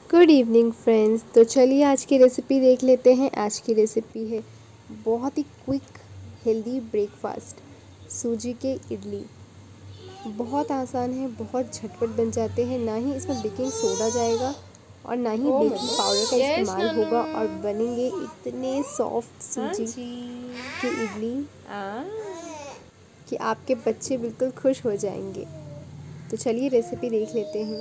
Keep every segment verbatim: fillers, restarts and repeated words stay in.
Good evening friends. तो चलिए आज की रेसिपी देख लेते हैं। आज की रेसिपी है बहुत ही क्विक हेल्दी ब्रेकफास्ट, सूजी के इडली। बहुत आसान है, बहुत झटपट बन जाते हैं। ना ही इसमें बेकिंग सोडा जाएगा और ना ही बेकिंग पाउडर का इस्तेमाल होगा और बनेंगे इतने सॉफ्ट सूजी की इडली कि आपके बच्चे बिल्कुल खुश हो जाएंगे। तो चलिए रेसिपी देख लेते हैं।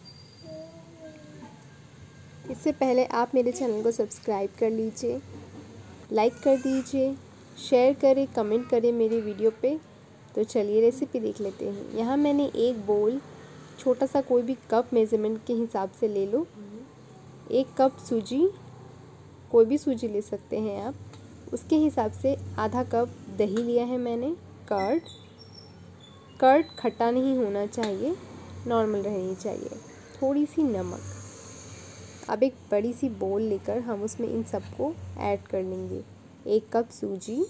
इससे पहले आप मेरे चैनल को सब्सक्राइब कर लीजिए, लाइक कर दीजिए, शेयर करें, कमेंट करें मेरी वीडियो पे। तो चलिए रेसिपी देख लेते हैं। यहाँ मैंने एक बोल, छोटा सा कोई भी कप मेज़रमेंट के हिसाब से ले लो। एक कप सूजी, कोई भी सूजी ले सकते हैं आप, उसके हिसाब से आधा कप दही लिया है मैंने। कर्ड कर्ड खट्टा नहीं होना चाहिए, नॉर्मल रहनी चाहिए। थोड़ी सी नमक। अब एक बड़ी सी बोल लेकर हम उसमें इन सबको ऐड कर लेंगे। एक कप सूजी,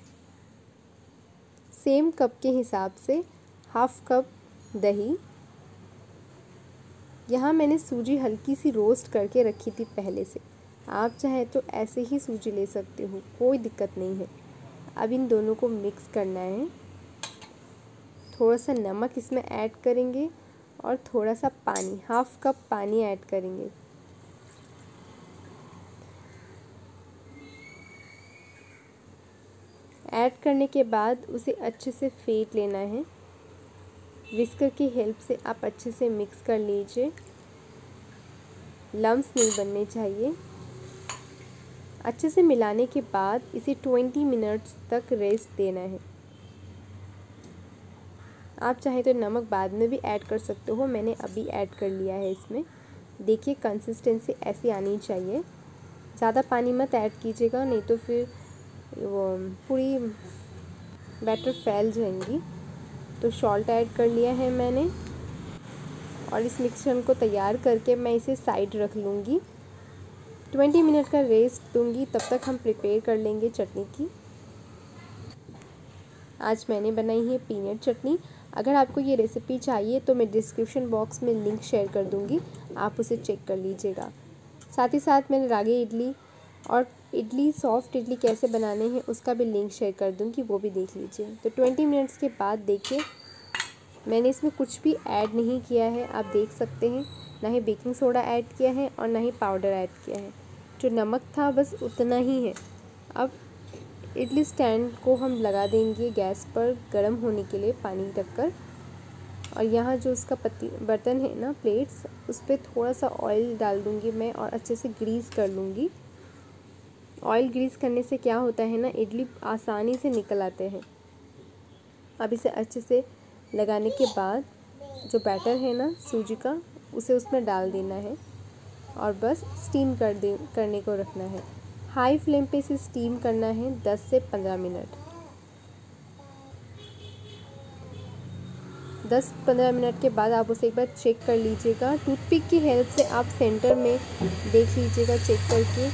सेम कप के हिसाब से हाफ कप दही। यहाँ मैंने सूजी हल्की सी रोस्ट करके रखी थी पहले से। आप चाहे तो ऐसे ही सूजी ले सकते हो, कोई दिक्कत नहीं है। अब इन दोनों को मिक्स करना है। थोड़ा सा नमक इसमें ऐड करेंगे और थोड़ा सा पानी, हाफ कप पानी ऐड करेंगे। ऐड करने के बाद उसे अच्छे से फेंट लेना है। विस्कर की हेल्प से आप अच्छे से मिक्स कर लीजिए। लम्स नहीं बनने चाहिए। अच्छे से मिलाने के बाद इसे ट्वेंटी मिनट्स तक रेस्ट देना है। आप चाहे तो नमक बाद में भी ऐड कर सकते हो, मैंने अभी ऐड कर लिया है इसमें। देखिए कंसिस्टेंसी ऐसी आनी चाहिए। ज़्यादा पानी मत ऐड कीजिएगा, नहीं तो फिर वो पूरी बैटर फैल जाएंगी। तो सॉल्ट ऐड कर लिया है मैंने और इस मिक्सचर को तैयार करके मैं इसे साइड रख लूँगी। ट्वेंटी मिनट का रेस्ट दूँगी, तब तक हम प्रिपेयर कर लेंगे चटनी की। आज मैंने बनाई है पीनट चटनी। अगर आपको ये रेसिपी चाहिए तो मैं डिस्क्रिप्शन बॉक्स में लिंक शेयर कर दूँगी, आप उसे चेक कर लीजिएगा। साथ ही साथ मैंने रागी इडली और इडली, सॉफ्ट इडली कैसे बनाने हैं उसका भी लिंक शेयर कर दूँगी, वो भी देख लीजिए। तो ट्वेंटी मिनट्स के बाद देखिए मैंने इसमें कुछ भी ऐड नहीं किया है, आप देख सकते हैं। ना ही बेकिंग सोडा ऐड किया है और ना ही पाउडर ऐड किया है। जो नमक था बस उतना ही है। अब इडली स्टैंड को हम लगा देंगे गैस पर गर्म होने के लिए पानी रखकर। और यहाँ जो उसका पत्ती बर्तन है ना, प्लेट्स, उस पर थोड़ा सा ऑयल डाल दूँगी मैं और अच्छे से ग्रीस कर लूँगी। ऑयल ग्रीस करने से क्या होता है ना, इडली आसानी से निकल आते हैं। अब इसे अच्छे से लगाने के बाद जो बैटर है ना सूजी का, उसे उसमें डाल देना है और बस स्टीम कर दे करने को रखना है। हाई फ्लेम पे इसे स्टीम करना है दस से पंद्रह मिनट। दस पंद्रह मिनट के बाद आप उसे एक बार चेक कर लीजिएगा। टूथपिक की हेल्प से आप सेंटर में देख लीजिएगा चेक करके।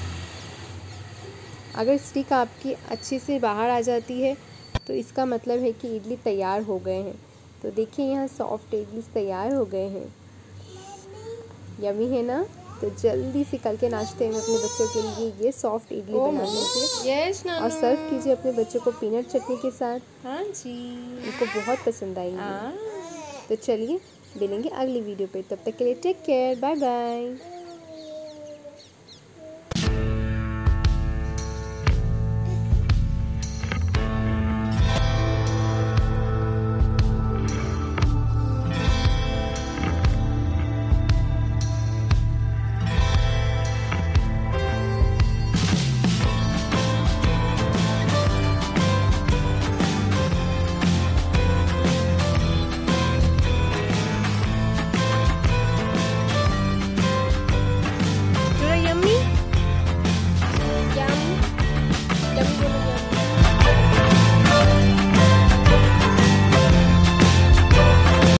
अगर स्टिक आपकी अच्छे से बाहर आ जाती है तो इसका मतलब है कि इडली तैयार हो गए हैं। तो देखिए यहाँ सॉफ्ट इडली तैयार हो गए हैं। यमी है ना? तो जल्दी से कल के नाश्ते में अपने बच्चों के लिए ये सॉफ्ट इडली बना लीजिए और सर्व कीजिए अपने बच्चों को पीनट चटनी के साथ। हाँ जी, उनको बहुत पसंद आएंगी। तो चलिए मिलेंगे अगली वीडियो पे, तब तक के लिए टेक केयर, बाय बाय।